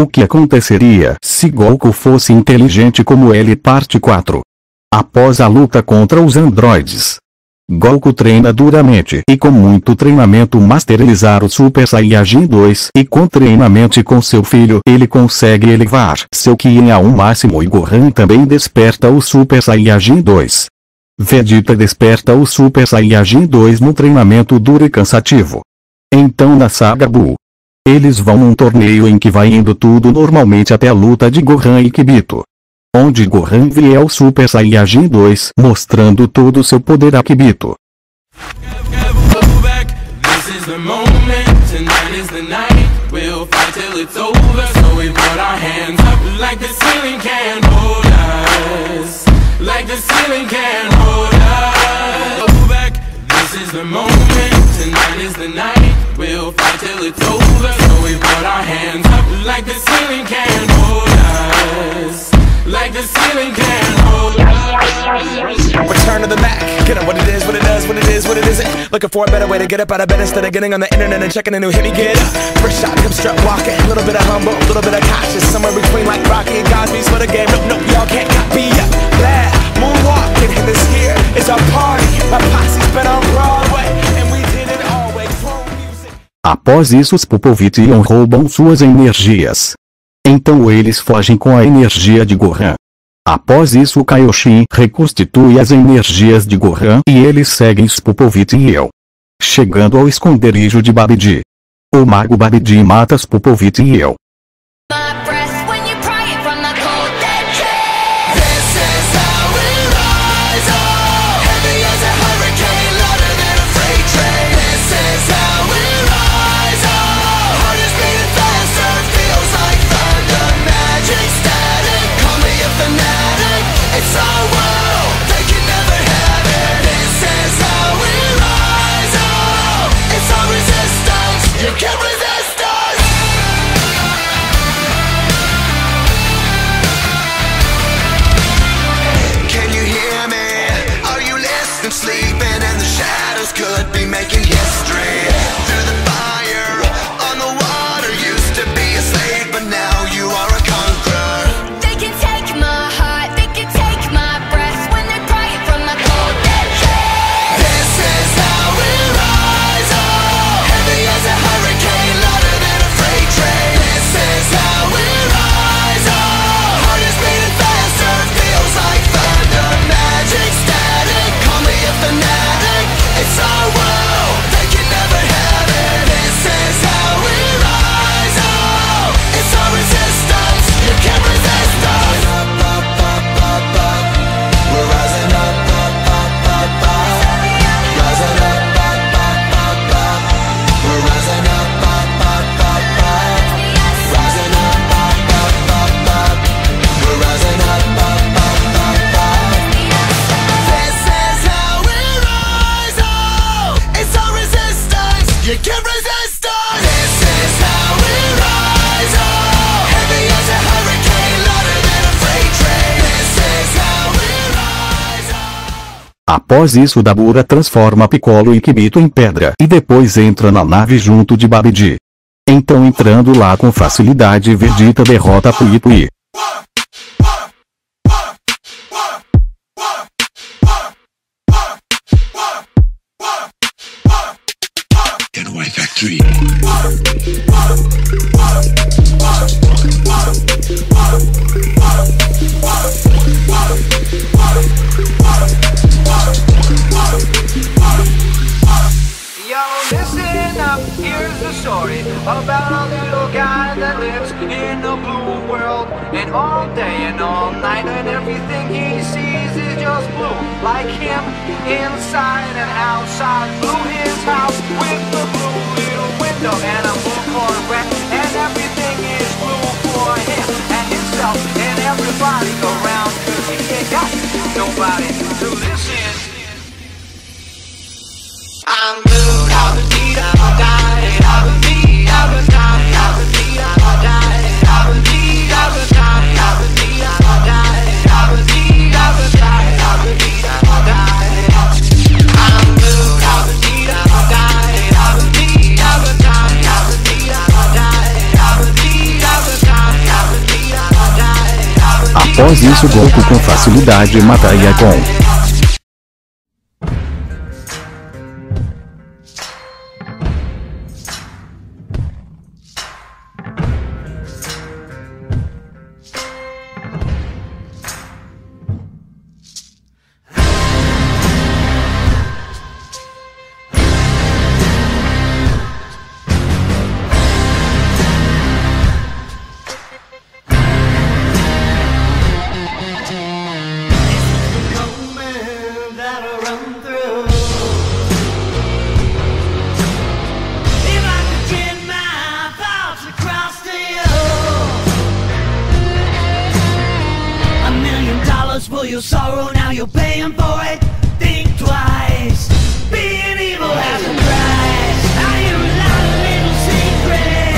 O que aconteceria se Goku fosse inteligente como ele? Parte 4. Após a luta contra os androides, Goku treina duramente e com muito treinamento masterizar o Super Saiyajin 2 e com treinamento com seu filho ele consegue elevar seu Ki ao máximo e Gohan também desperta o Super Saiyajin 2. Vegeta desperta o Super Saiyajin 2 no treinamento duro e cansativo. Então na saga Buu, eles vão num torneio em que vai indo tudo normalmente até a luta de Gohan e Kibito, onde Gohan vê o Super Saiyajin 2 mostrando todo o seu poder a Kibito. Return to the Mac, get up what it is, what it does, what it is, what it isn't. Looking for a better way to get up out of bed instead of getting on the internet and checking a new hit. Me get up, first shot, come strut walking. A little bit of humble, a little bit of cautious. Somewhere between like Rocky and Cosby's for the game. Nope, y'all can't copy up. Glad moonwalking, and this here is our party. My posse's been on Broadway, and we did it always. Após isso os Popovich roubam suas energias. Então eles fogem com a energia de Gohan. Após isso o Kaioshin reconstitui as energias de Gohan e eles seguem os Popovich e eu. Chegando ao esconderijo de Babidi, o mago Babidi mata os Popovich e eu. Sleeping and the shadows could be making history. Through the fire, on the water, used to be a slave, but now you are a conqueror. They can take my heart, they can take my breath when they're crying from the cold dead chest. This is how we rise, oh, heavy as a hurricane, louder than a freight train. This is how we rise, oh, heart is beating faster, feels like thunder, magic static, call me a fanatic. It's our world, they can never have it. This is how we rise, oh, it's our resistance, you can't resist us. Up, up, up, up, up. We're rising up, up, up, up, up. Rising up, up, up, up, up. We're rising up, up, up, up, up. Rising up, up, up, up, up. We're rising up, up, up, up, up. This is how we rise, oh, it's our resistance, you can't resist us. This is how we rise, oh, heavy as a hurricane, louder than a freight train. This is how we rise, oh. Após isso Dabura transforma Piccolo e Kibito em pedra e depois entra na nave junto de Babidi. Então entrando lá com facilidade Vegeta derrota Pui-Pui. Getaway Factory. Yo, listen up, here's the story about a little guy that lives in a blue world. And all day and all night and everything he sees is just blue. Like him, inside and outside. Blue his house with the blue little window and a blue Corvette. And everything is blue for him and himself and everybody around. Cause he ain't got nobody to listen. I'm blue, I'll be I'll die, I'll be, I'll die, I'll be, I'll die, I'll be, I'll die, I'll be, I'll die, I'll be, I'll die, I'll be, I'll die. I'm blue, I'll be, I'll die, I'll be, I'll die, I'll be, I'll die. Após isso Goku com facilidade mata Yakon. For your sorrow, now you're paying for it. Think twice. Being evil has a price. I hear a lot of little secrets.